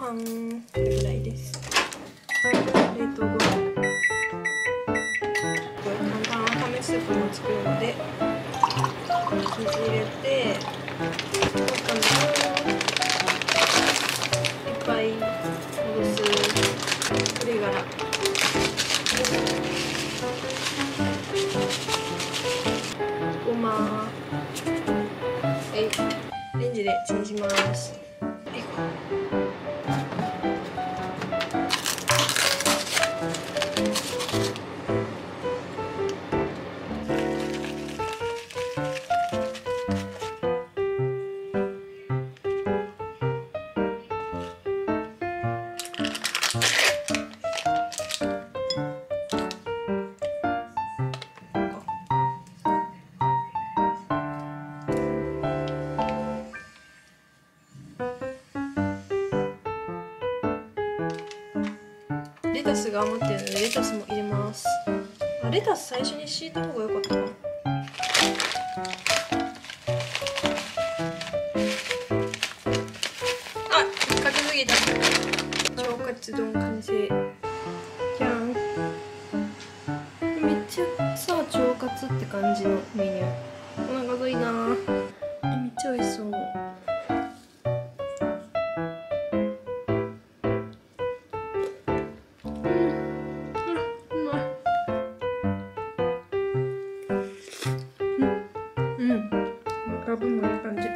これぐらいです。冷凍ご飯、これ簡単わかめスープも作るので水入れて、わかめをいっぱい戻す。鶏ガラ、ごま、レンジでチンします。レタスが余ってるのでレタスも入れます。レタス最初に敷いた方が良かったかな。かけすぎた。腸活丼完成。じゃん。めっちゃさ腸活って感じのメニュー。お腹空いな。めっちゃ美味しそう。カブもいい感じ。